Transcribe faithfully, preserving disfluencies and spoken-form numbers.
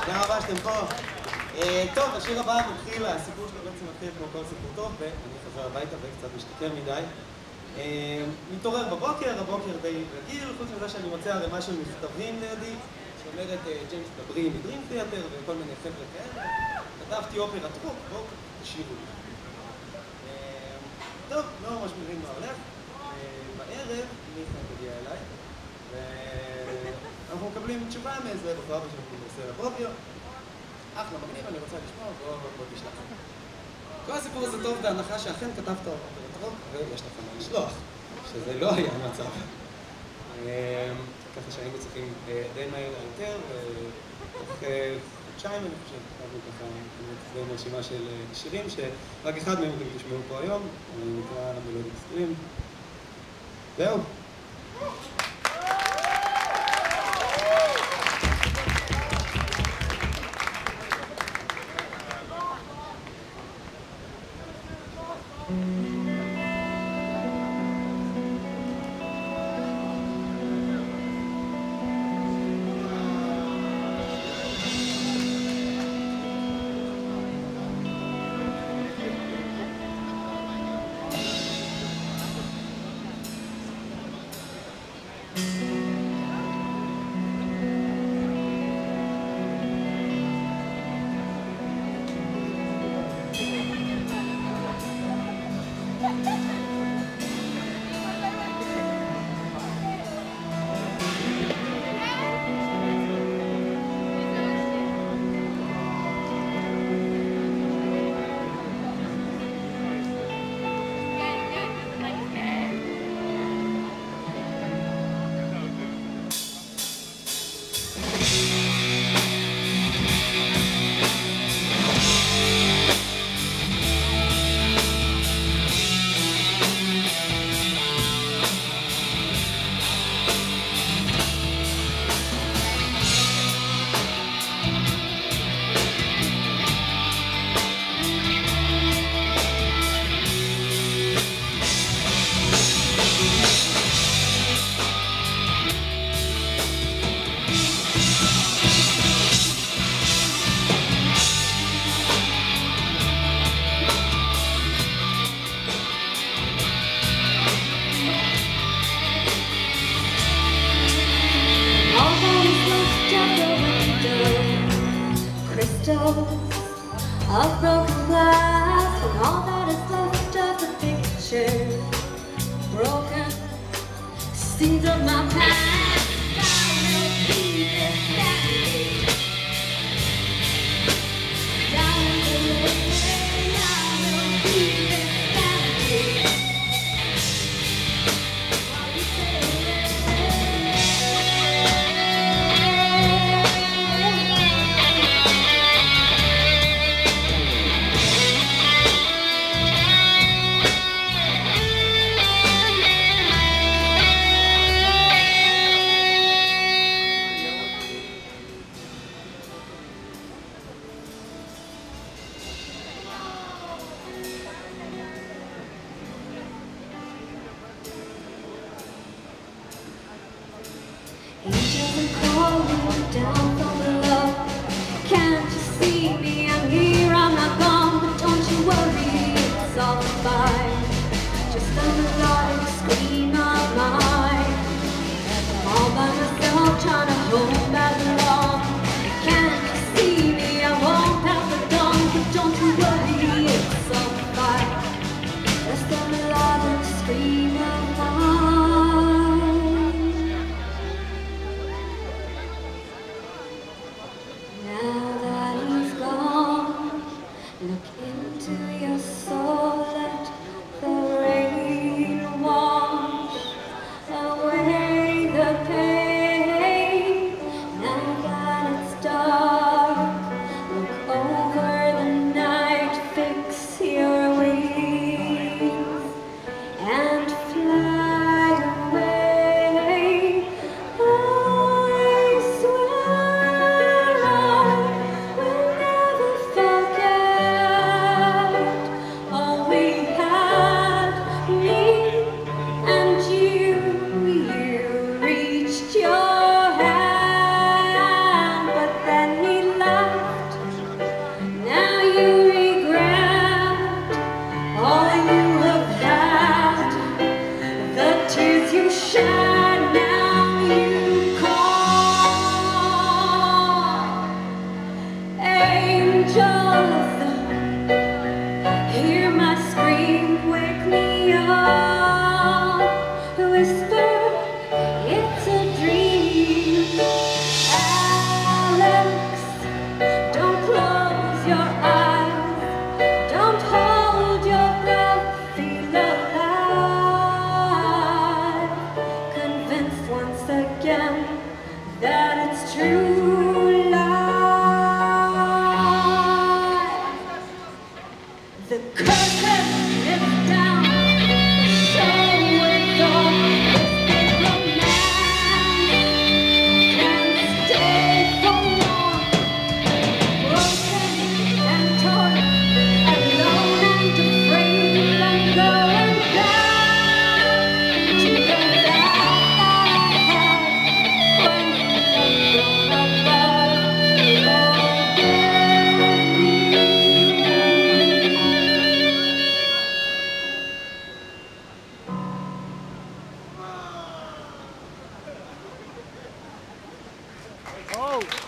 תודה רבה שאתם פה. טוב, השיר הבא מתחיל, הסיפור שלו בעצם מתחיל כמו כל סיפור טוב, ואני חוזר הביתה וקצת משתכר מדי. מתעורר בבוקר, הבוקר די רגיל, חוץ מזה שאני מוצא ערימה של מכתבים לידי, שאומרת ג'יימס דברי מדרים תיאטר וכל מיני חבר'ה כאלה. כתבתי אופרה טרוק, בואו תשאירו לי. טוב, לא ממש מבין מה הולך. בערב מיכה תגיע אליי, ואנחנו מקבלים תשובה מאיזה בחורה שאנחנו נעשה לבוביו. אחלה מגניב, אני רוצה לשמוע, בוא תשלח. כל הסיפור הזה טוב בהנחה שאכן כתבת אופרה טרוק ויש לך מה לשלוח, שזה לא היה המצב. ככה שהיינו צריכים די מהר יותר, ותוך חודשיים אני חושב, כתבנו ככה בין רשימה של שירים שרק אחד מהם אתם תשמעו פה היום, נקרא מלודיק סטרים. זהו. Of broken glass and all that is left of the picture, broken scenes of my past. I will be this Saturday down in the lane. I will be this Saturday while you say down from below. Can't you see me? I'm here, I'm not gone, but don't you worry, it's all fine. Just a melodic scream of mine. I'm all by myself trying to hold back along. Can't you see me? I won't pass the dawn, but don't you worry, it's all fine. Just a melodic scream of mine. go.